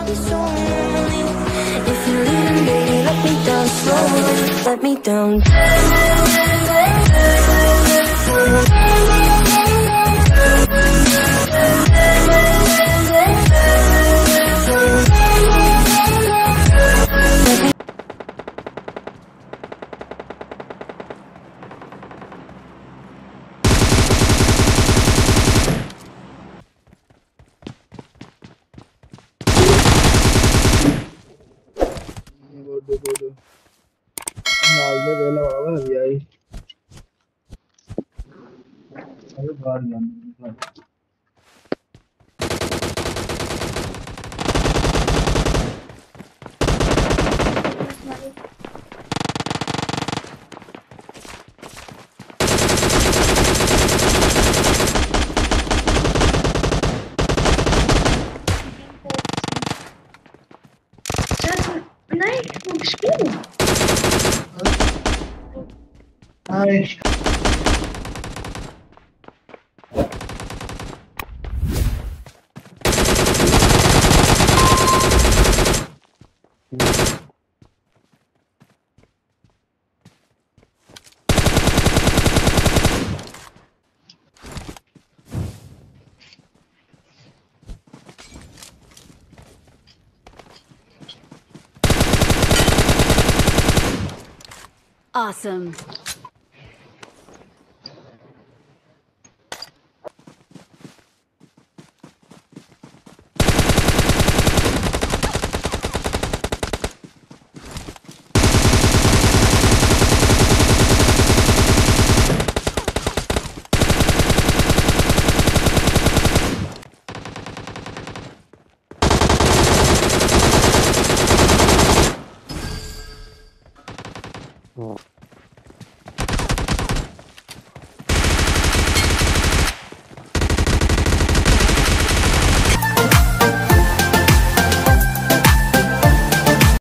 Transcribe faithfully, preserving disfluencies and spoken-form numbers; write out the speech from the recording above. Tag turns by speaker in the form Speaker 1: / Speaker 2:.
Speaker 1: I'll be so lonely. If you're leaving, baby, let me down slowly. Let me down.
Speaker 2: नाल में वेला वाला अभी आई अरे बाहर जाना
Speaker 3: Nein, ich spiele.
Speaker 2: Nein.
Speaker 4: Awesome.
Speaker 5: Oh.